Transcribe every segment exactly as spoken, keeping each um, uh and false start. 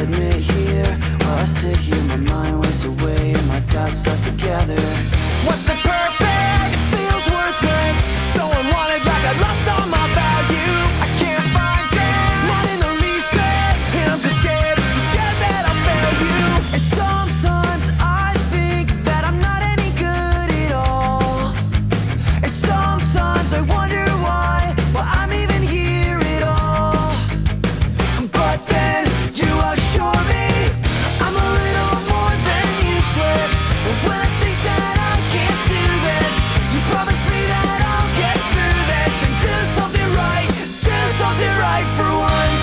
admit here, while I sit here, my mind wastes away and my doubts start to gather. What's the purpose? It feels worthless, so unwanted, like I lost all my value. I can't find it, not in the least bit, and I'm just scared, so scared that I'll fail you. And sometimes I think that I'm not any good at all, and sometimes I wonder why, why I'm even here at all. But then you assure me I'm a little more than useless, and when I think that I can't do this, you promise me that I'll get through this and do something right, do something right for once.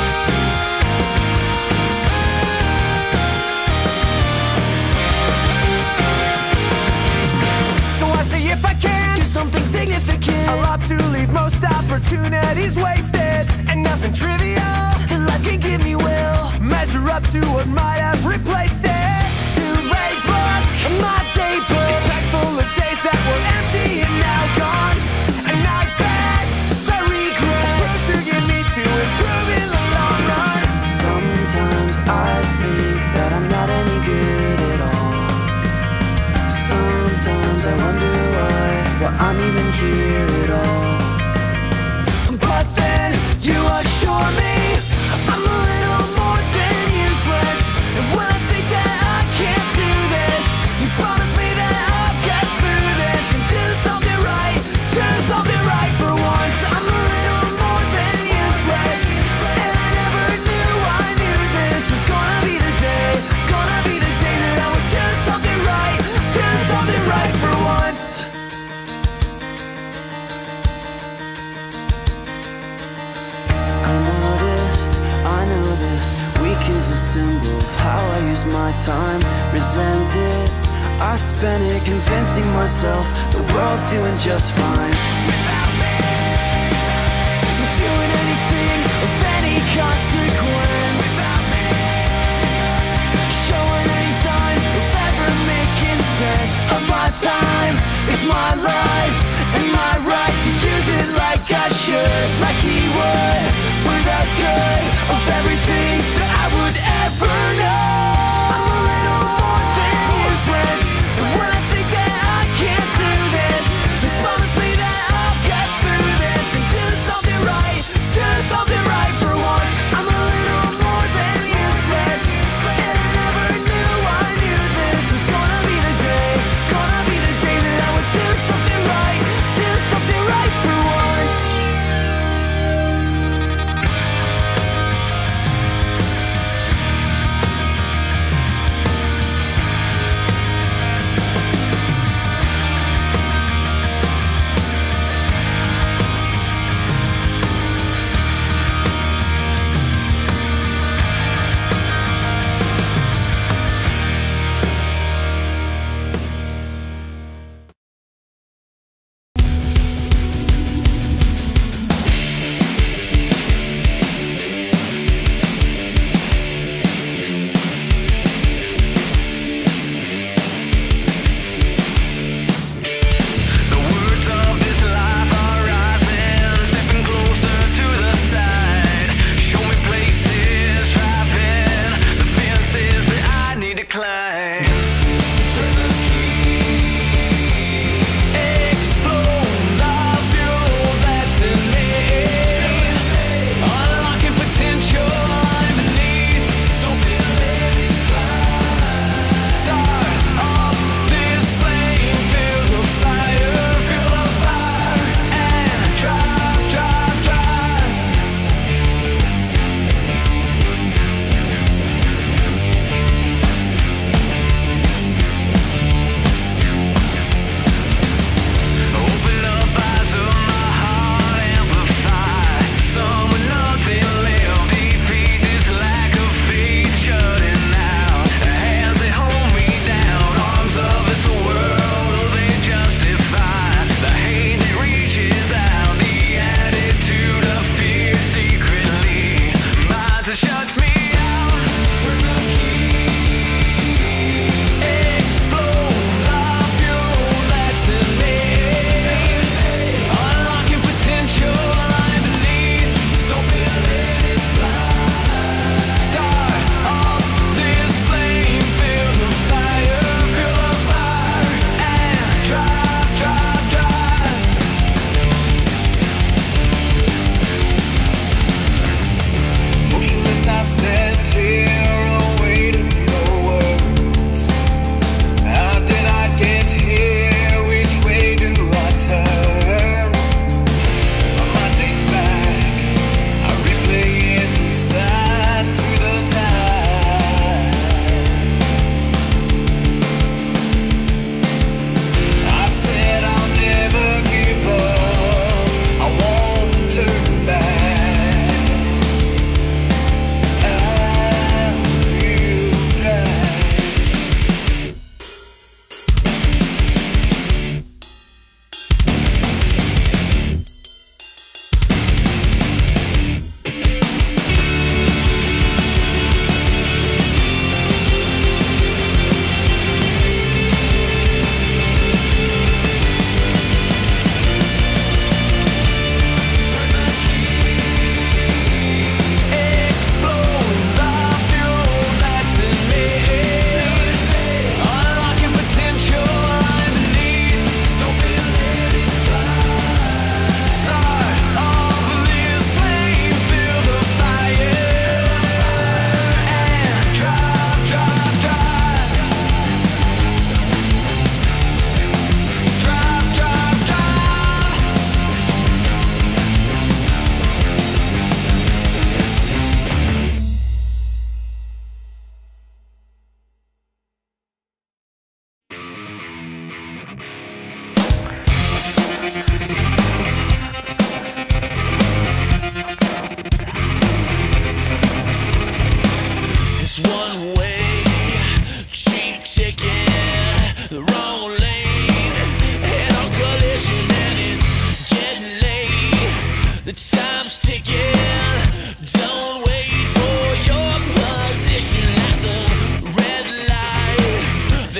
So I say if I can do something significant, I'll opt to leave most opportunities wasted, and nothing trivial that life can give me will measure up to what might have replaced it. Too late, but my day book is packed full of days that were empty and now gone, and I bet the regret proved to get me to improve in the long run. Sometimes I think that I'm not any good at all. Sometimes I wonder why, why I'm even here at all. But then you assure me I'm a little more than useless, and when I think that I can't do this, you promise me that I'll get through this and do something right, do something right for once. I'm a little more than useless, and I never knew I knew this was gonna be the day, gonna be the day that I would do something right, do something right for once. I noticed, I know this, weak is a symbol of how I use my time. Resent it, I spent it convincing myself the world's doing just fine without me. Doing anything of any consequence without me. Showing any sign of ever making sense of my time. It's my life and my right to use it like I should, like he would, for the good of everything that I would ever know. I'm a little more than useless, and when I think that I can't do this, you promise me that I'll get through this and do something right, do something right for once. I'm a little more than useless, and I never knew I knew this was gonna be the day, gonna be the day that I would do something right, do something right for once.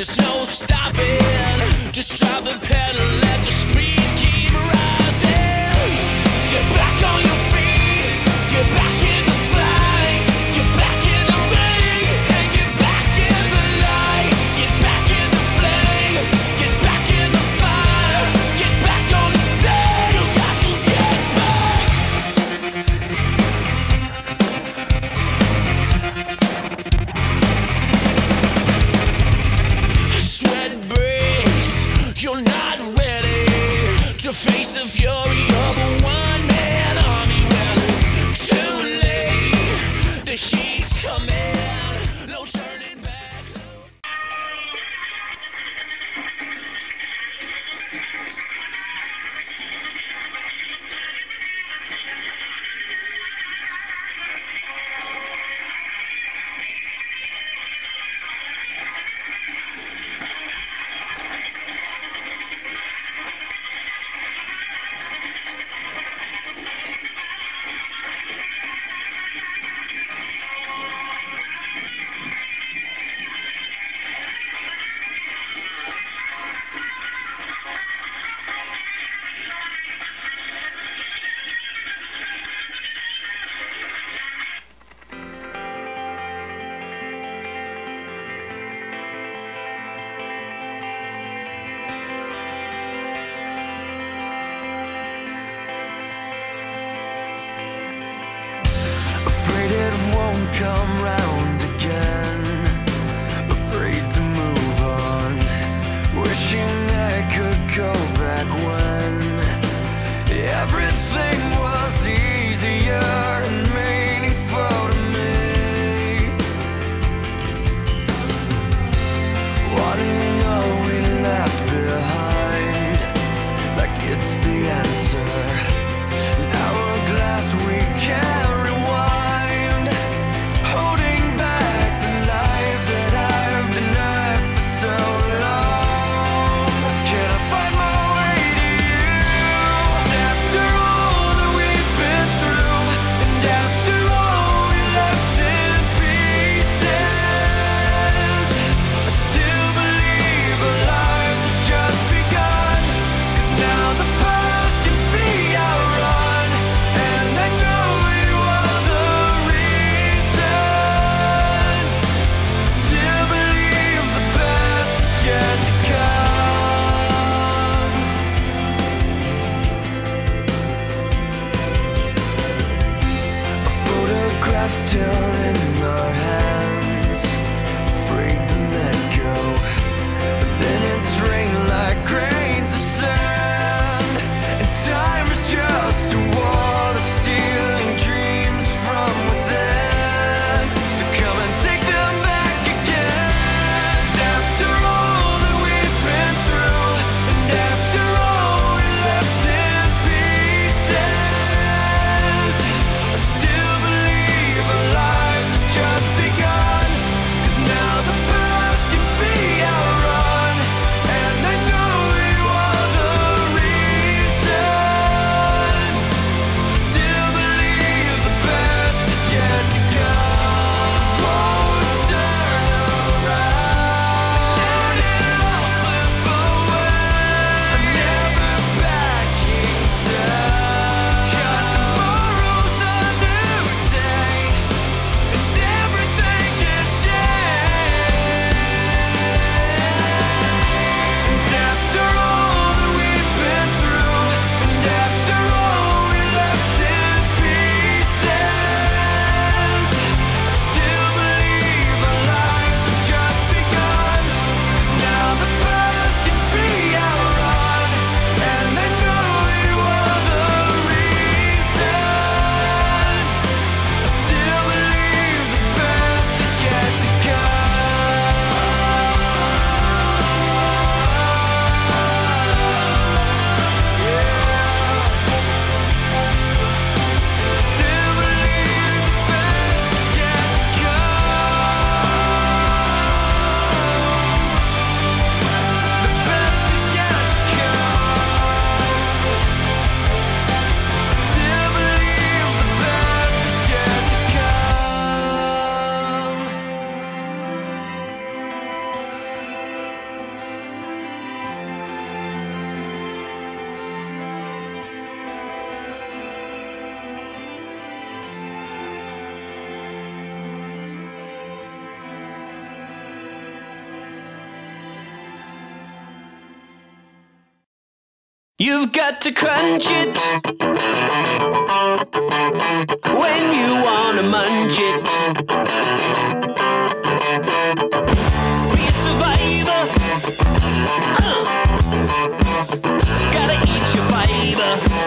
there's no stopping. Just drive the pedal, let the speed keep rising. Get back on your feet, get back in the fight, get back in the ring, and get back in the light. Get back in the flames, get back in the fire, get back on the stage. You got to get back. The sweat breaks, you're not ready to face the fury of a one-man army. Well, it's too late, the heat's coming, no turning back. Afraid it won't come round again, afraid to move on, wishing I could go back when everything was easier and meaningful to me. Wanting all we left behind, like it's the answer. An hourglass we can't rewind, holding You've got to crunch it when you wanna munch it. Be a survivor, uh. Gotta eat your fiber.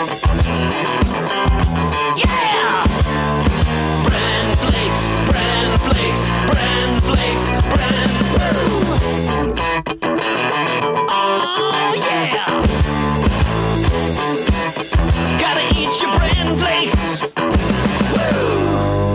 Yeah! Bran flakes, bran flakes, bran flakes, bran woo! Oh yeah! Gotta eat your bran flakes. Woo!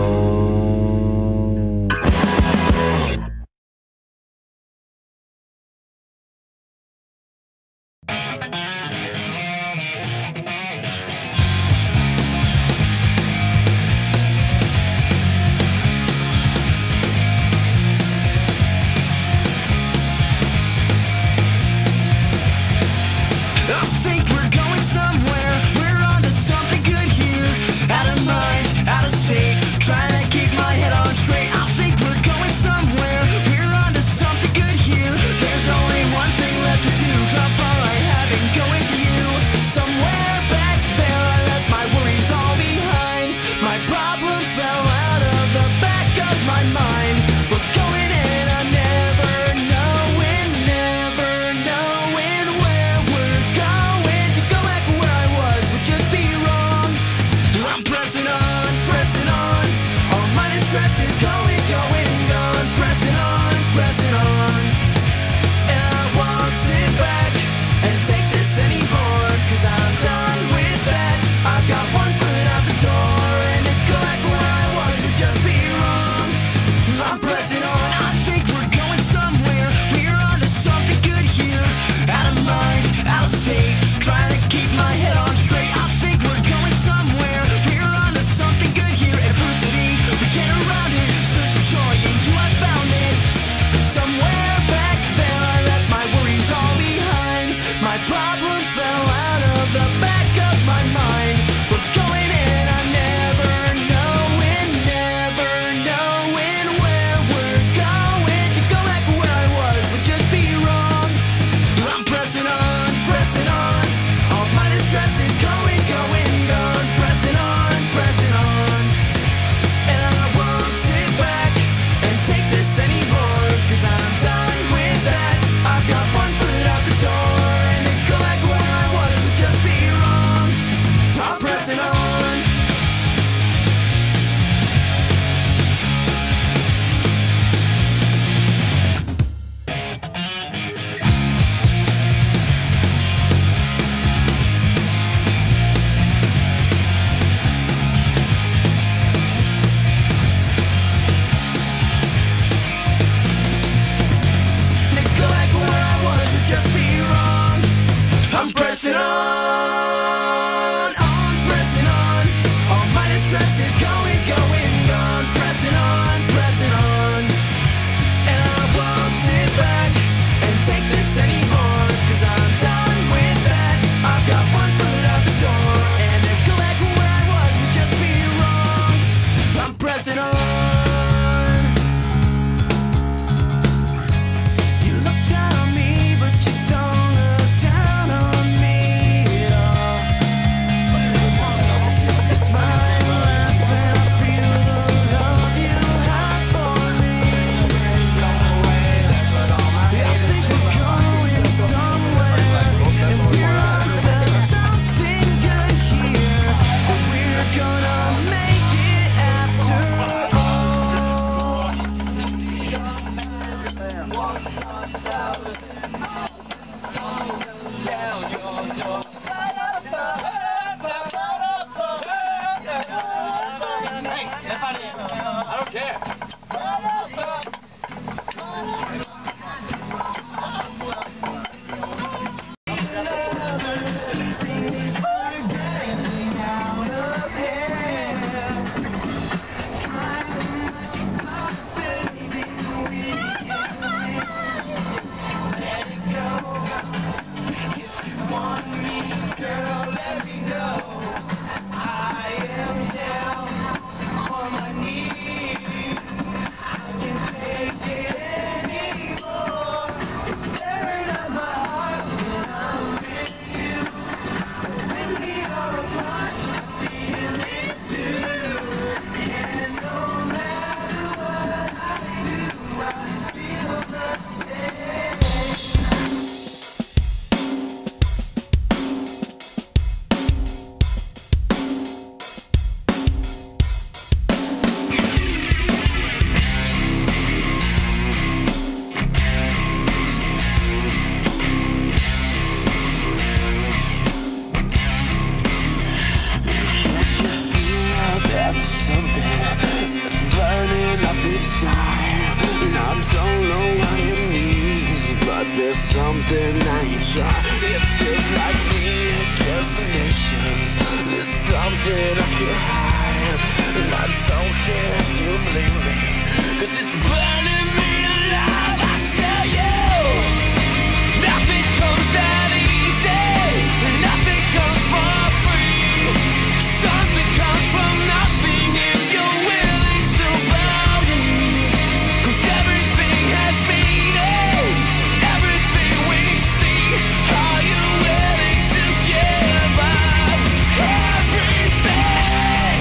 Pressing on, on, pressing on. All my distress is going, going, gone. Pressing on, pressing on. And I won't sit back and take this anymore, 'cause I'm done with that. I've got one foot out the door, and to go back where I was would just be wrong. I'm pressing on. You look down on me, but you don't look down on me. Let it go. something that you try. It feels like me against the nations. There's something I can hide, and I don't care if you believe me, 'cause it's burning me alive. I tell you, nothing comes that easy, nothing comes for free. Something comes from nothing if you're willing to believe, 'cause everything has meaning, everything we see. Are you willing to give up everything?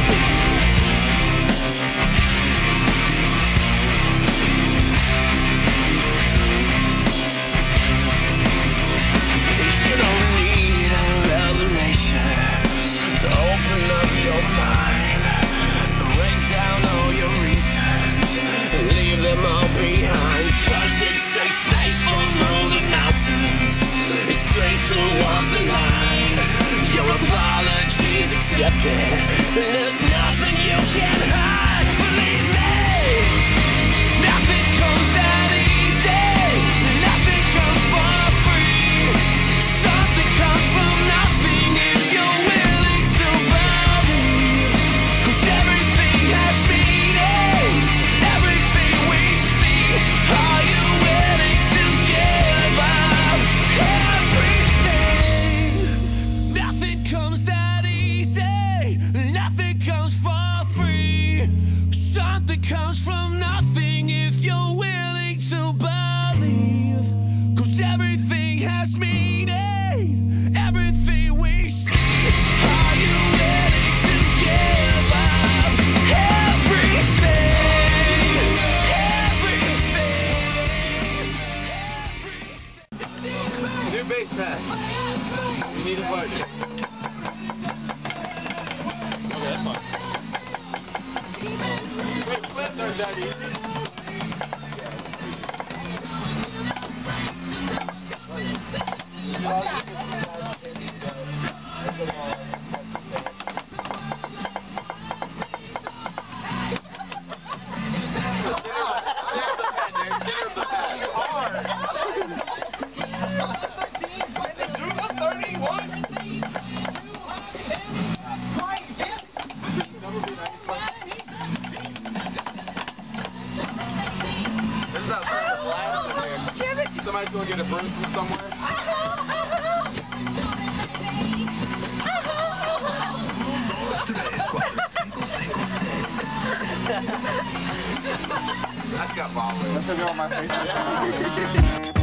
You don't need a revelation to open up your mind. Break down all your reasons, leave them all behind. 'Cause it takes faith to move the mountains, it's strength to walk the line. Your apologies accepted, and there's nothing you can hide. Believe me, nothing comes that easy, nothing comes for free. Something comes from nothing if you're willing to believe, 'cause everything has meaning, everything we see. Are you willing to give up everything? Nothing comes that easy, nothing comes for free. Something comes from nothing if you're willing to believe, 'cause everything has meaning, everything we see. Are you willing to give up everything? Everything. New base pass. You need a partner. Okay, that's fine. Wait, flips aren't that easy. Somebody's gonna get a broom from somewhere. I just got followed. That's gonna go on my face.